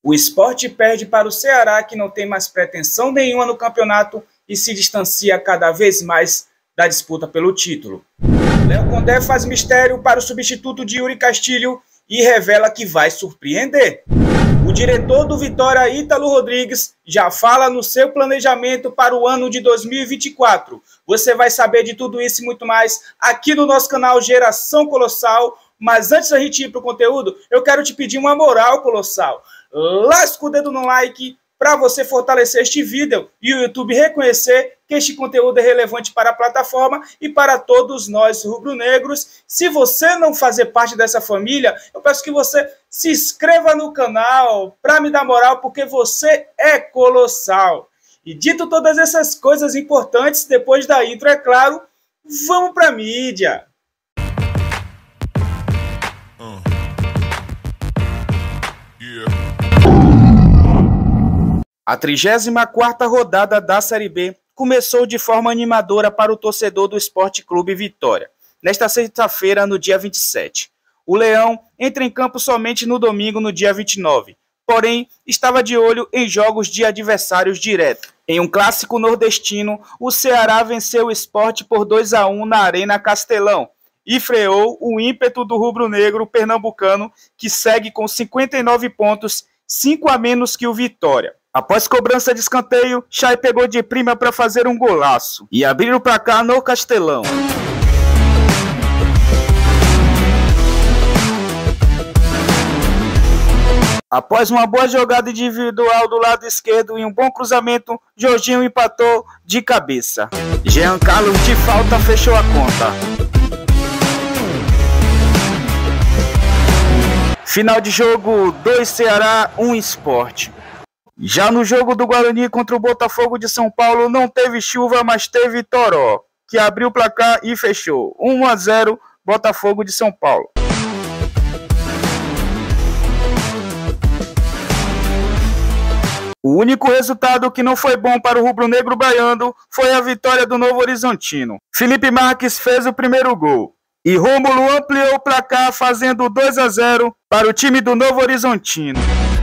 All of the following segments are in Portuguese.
O Sport perde para o Ceará, que não tem mais pretensão nenhuma no campeonato e se distancia cada vez mais da disputa pelo título. Léo Condé faz mistério para o substituto de Yuri Castilho e revela que vai surpreender. O diretor do Vitória, Ítalo Rodrigues, já fala no seu planejamento para o ano de 2024. Você vai saber de tudo isso e muito mais aqui no nosso canal Geração Colossal. Mas antes da gente ir para o conteúdo, eu quero te pedir uma moral, Colossal. Lasca o dedo no like para você fortalecer este vídeo e o YouTube reconhecer que este conteúdo é relevante para a plataforma e para todos nós rubro-negros. Se você não fazer parte dessa família, eu peço que você se inscreva no canal para me dar moral, porque você é colossal. E dito todas essas coisas importantes, depois da intro, é claro, vamos para a mídia. A 34ª rodada da Série B começou de forma animadora para o torcedor do Sport Clube Vitória, nesta sexta-feira, no dia 27. O Leão entra em campo somente no domingo, no dia 29, porém estava de olho em jogos de adversários diretos. Em um clássico nordestino, o Ceará venceu o Sport por 2-1 na Arena Castelão e freou o ímpeto do rubro-negro pernambucano, que segue com 59 pontos, 5 a menos que o Vitória. Após cobrança de escanteio, Chay pegou de prima para fazer um golaço e abrir o placar no Castelão. Após uma boa jogada individual do lado esquerdo e um bom cruzamento, Jorginho empatou de cabeça. Jean Carlos de falta fechou a conta. Final de jogo, 2 Ceará, 1 Sport. Já no jogo do Guarani contra o Botafogo de São Paulo, não teve chuva, mas teve Toró, que abriu o placar e fechou. 1-0, Botafogo de São Paulo. O único resultado que não foi bom para o rubro-negro baiano foi a vitória do Novo Horizontino. Felipe Marques fez o primeiro gol e Rômulo ampliou o placar, fazendo 2-0 para o time do Novo Horizontino.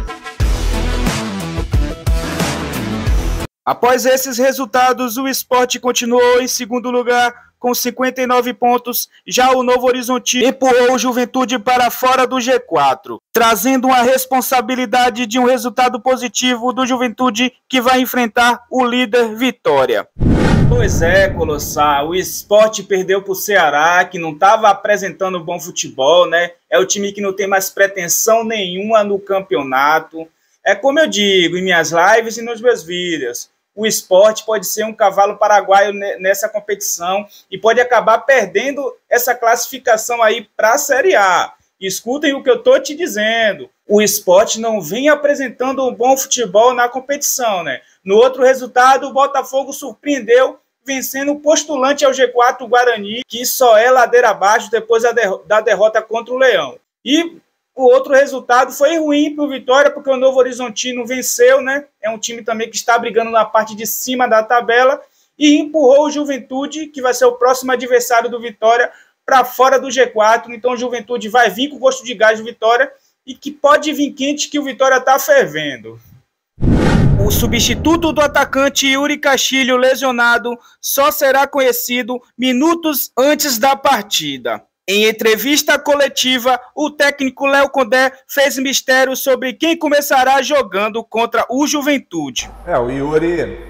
Após esses resultados, o Sport continuou em segundo lugar com 59 pontos. Já o Novo Horizontino empurrou o Juventude para fora do G4, trazendo uma responsabilidade de um resultado positivo do Juventude, que vai enfrentar o líder Vitória. Pois é, Colossal, o Sport perdeu para o Ceará, que não estava apresentando bom futebol, né? É o time que não tem mais pretensão nenhuma no campeonato. É como eu digo em minhas lives e nos meus vídeos, o Sport pode ser um cavalo paraguaio nessa competição e pode acabar perdendo essa classificação aí para a Série A. Escutem o que eu estou te dizendo. O Sport não vem apresentando um bom futebol na competição, né? No outro resultado, o Botafogo surpreendeu, vencendo o postulante ao G4, o Guarani, que só é ladeira abaixo depois da derrota contra o Leão. E o outro resultado foi ruim para o Vitória, porque o Novo Horizontino venceu, né? É um time também que está brigando na parte de cima da tabela e empurrou o Juventude, que vai ser o próximo adversário do Vitória, para fora do G4. Então o Juventude vai vir com gosto de gás do Vitória e que pode vir quente, que o Vitória está fervendo. O substituto do atacante Yuri Castilho, lesionado, só será conhecido minutos antes da partida. Em entrevista coletiva, o técnico Léo Condé fez mistério sobre quem começará jogando contra o Juventude. O Yuri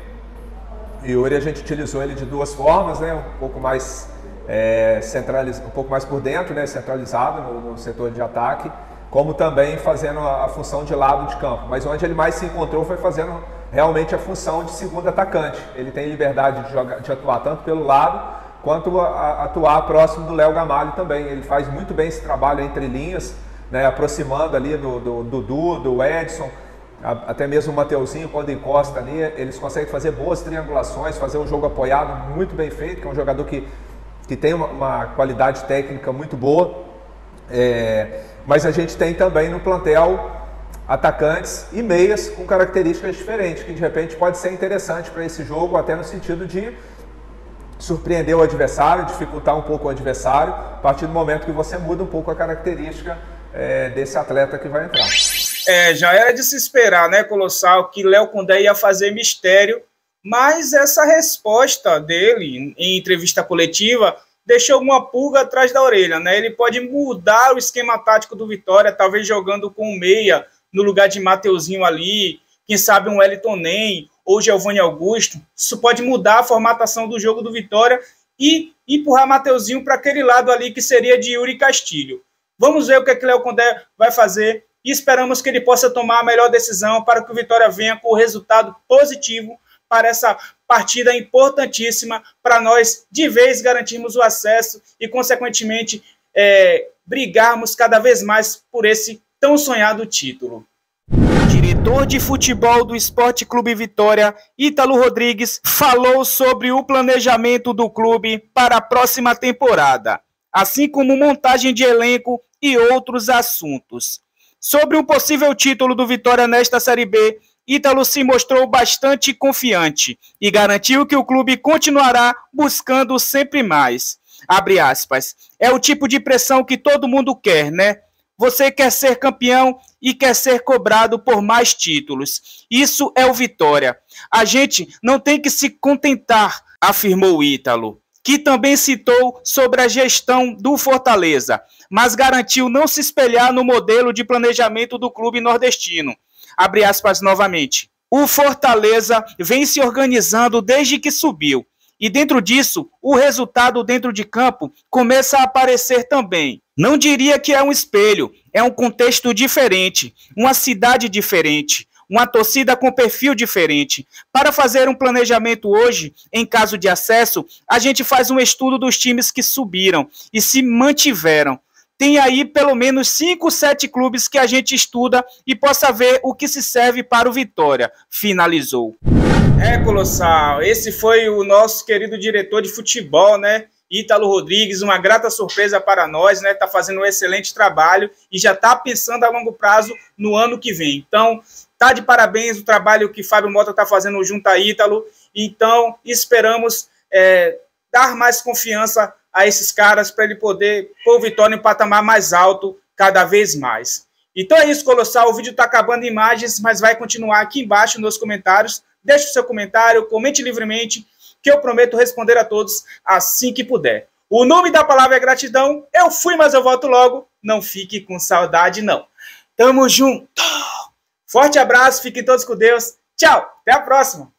a gente utilizou ele de duas formas, né? Um pouco mais um pouco mais por dentro, né? Centralizado no setor de ataque, como também fazendo a função de lado de campo. Mas onde ele mais se encontrou foi fazendo realmente a função de segundo atacante. Ele tem liberdade de atuar tanto pelo lado quanto atuar próximo do Léo Gamalho também. Ele faz muito bem esse trabalho entre linhas, né, aproximando ali do Dudu, do Edson, até mesmo o Mateuzinho, quando encosta ali, eles conseguem fazer boas triangulações, fazer um jogo apoiado muito bem feito, que é um jogador que tem uma qualidade técnica muito boa. Mas a gente tem também no plantel atacantes e meias com características diferentes, que de repente pode ser interessante para esse jogo, até no sentido de surpreender o adversário, dificultar um pouco o adversário, a partir do momento que você muda um pouco a característica desse atleta que vai entrar. Já era de se esperar, né, Colossal, que Léo Condé ia fazer mistério, mas essa resposta dele em entrevista coletiva deixou uma pulga atrás da orelha, né? Ele pode mudar o esquema tático do Vitória, talvez jogando com o meia no lugar de Mateuzinho ali, quem sabe um Wellington Nem ou Giovanni Augusto. Isso pode mudar a formatação do jogo do Vitória e empurrar Mateuzinho para aquele lado ali que seria de Yuri Castilho. Vamos ver o que é que Léo Condé vai fazer e esperamos que ele possa tomar a melhor decisão para que o Vitória venha com o resultado positivo para essa partida importantíssima para nós de vez garantirmos o acesso e, consequentemente, brigarmos cada vez mais por esse tão sonhado título. Diretor de futebol do Sport Clube Vitória, Ítalo Rodrigues, falou sobre o planejamento do clube para a próxima temporada, assim como montagem de elenco e outros assuntos. Sobre um possível título do Vitória nesta Série B, Ítalo se mostrou bastante confiante e garantiu que o clube continuará buscando sempre mais. Abre aspas. É o tipo de pressão que todo mundo quer, né? Você quer ser campeão e quer ser cobrado por mais títulos. Isso é o Vitória. A gente não tem que se contentar, afirmou Ítalo, que também citou sobre a gestão do Fortaleza, mas garantiu não se espelhar no modelo de planejamento do clube nordestino. Abre aspas novamente. O Fortaleza vem se organizando desde que subiu. E dentro disso, o resultado dentro de campo começa a aparecer também. Não diria que é um espelho, é um contexto diferente, uma cidade diferente, uma torcida com perfil diferente. Para fazer um planejamento hoje, em caso de acesso, a gente faz um estudo dos times que subiram e se mantiveram. Tem aí pelo menos 5, 7 clubes que a gente estuda e possa ver o que se serve para o Vitória, finalizou. Colossal, esse foi o nosso querido diretor de futebol, né? Ítalo Rodrigues, uma grata surpresa para nós, né? Tá fazendo um excelente trabalho e já tá pensando a longo prazo no ano que vem. Então, tá de parabéns o trabalho que Fábio Mota tá fazendo junto a Ítalo. Então, esperamos dar mais confiança a esses caras para ele poder pôr o Vitória em um patamar mais alto cada vez mais. Então é isso, Colossal. O vídeo está acabando em imagens, mas vai continuar aqui embaixo nos comentários. Deixe o seu comentário, comente livremente, que eu prometo responder a todos assim que puder. O nome da palavra é gratidão. Eu fui, mas eu volto logo. Não fique com saudade, não. Tamo junto. Forte abraço, fiquem todos com Deus. Tchau, até a próxima.